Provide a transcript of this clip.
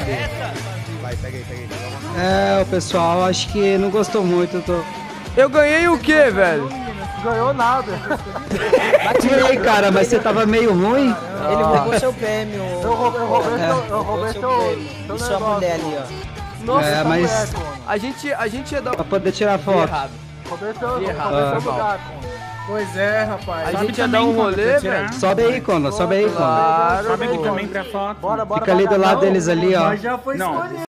Vai, peguei. É, o pessoal acho que não gostou muito. Eu ganhei o quê, velho? Ganhou nada. Tirei, cara, mas você tava meio ruim. Ele roubou seu prêmio. Eu roubei seu prêmio. E sua mulher ali, ó. Nossa, É, mas a gente ia dar pra poder tirar foto. errado. Roubei seu Errado. lugar, Cono. Pois é, rapaz. A gente ia dar um rolê, velho. Sobe aí, Cono, sobe aí, Cono. Claro, Sobe aqui pô. também pra foto. Bora. Fica ali do lado deles ali, ó. Mas já foi escolhido.